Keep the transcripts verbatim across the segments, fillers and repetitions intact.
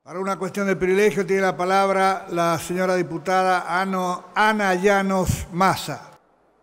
Para una cuestión de privilegio tiene la palabra la señora diputada Ano, Ana Llanos Massa.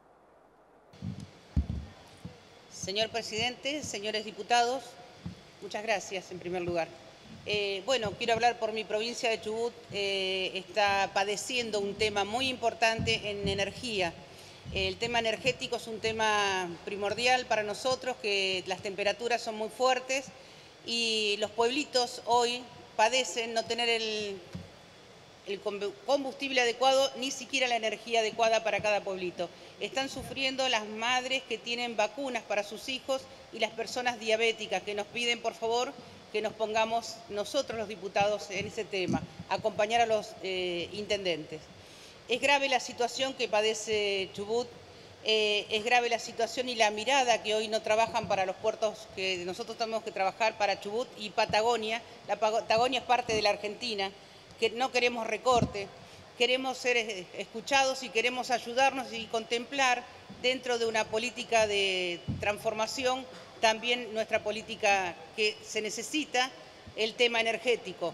Señor presidente, señores diputados, muchas gracias en primer lugar. Eh, bueno, quiero hablar por mi provincia de Chubut. Eh, está padeciendo un tema muy importante en energía. El tema energético es un tema primordial para nosotros, que las temperaturas son muy fuertes y los pueblitos hoy padecen no tener el, el combustible adecuado, ni siquiera la energía adecuada para cada pueblito. Están sufriendo las madres que tienen vacunas para sus hijos y las personas diabéticas, que nos piden, por favor, que nos pongamos nosotros los diputados en ese tema, acompañar a los eh, intendentes. Es grave la situación que padece Chubut, eh, es grave la situación y la mirada que hoy no trabajan para los puertos que nosotros tenemos que trabajar para Chubut y Patagonia. La Patagonia es parte de la Argentina, que no queremos recorte, queremos ser escuchados y queremos ayudarnos y contemplar dentro de una política de transformación también nuestra política que se necesita, el tema energético.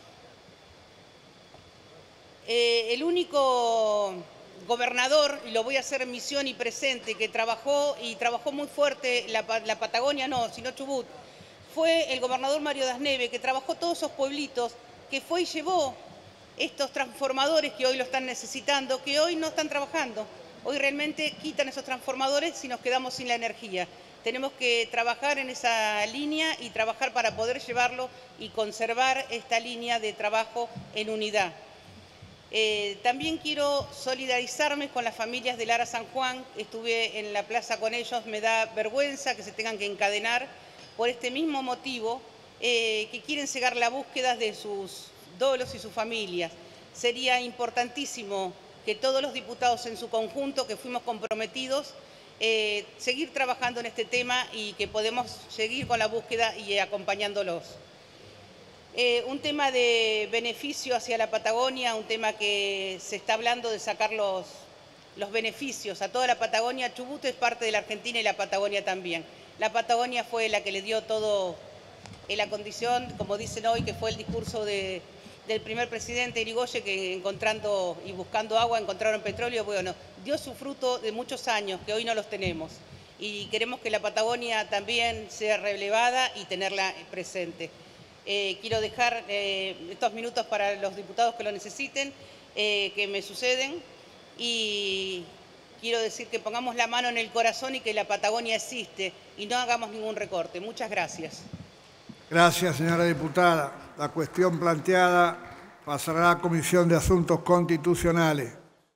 Eh, el único gobernador, y lo voy a hacer en misión y presente, que trabajó y trabajó muy fuerte, la, la Patagonia no, sino Chubut, fue el gobernador Mario Das Neves, que trabajó todos esos pueblitos, que fue y llevó estos transformadores que hoy lo están necesitando, que hoy no están trabajando. Hoy realmente quitan esos transformadores y nos quedamos sin la energía. Tenemos que trabajar en esa línea y trabajar para poder llevarlo y conservar esta línea de trabajo en unidad. Eh, también quiero solidarizarme con las familias de Lara San Juan. Estuve en la plaza con ellos, me da vergüenza que se tengan que encadenar por este mismo motivo, eh, que quieren cegar la búsqueda de sus dolos y sus familias. Sería importantísimo que todos los diputados en su conjunto, que fuimos comprometidos, eh, seguir trabajando en este tema y que podemos seguir con la búsqueda y acompañándolos. Eh, un tema de beneficio hacia la Patagonia, un tema que se está hablando de sacar los, los beneficios a toda la Patagonia. Chubut es parte de la Argentina y la Patagonia también. La Patagonia fue la que le dio todo en la condición, como dicen hoy, que fue el discurso de, del primer presidente Irigoyen, que encontrando y buscando agua encontraron petróleo. Bueno, dio su fruto de muchos años, que hoy no los tenemos. Y queremos que la Patagonia también sea relevada y tenerla presente. Eh, quiero dejar eh, estos minutos para los diputados que lo necesiten, eh, que me suceden, y quiero decir que pongamos la mano en el corazón y que la Patagonia existe y no hagamos ningún recorte. Muchas gracias. Gracias, señora diputada. La cuestión planteada pasará a la Comisión de Asuntos Constitucionales.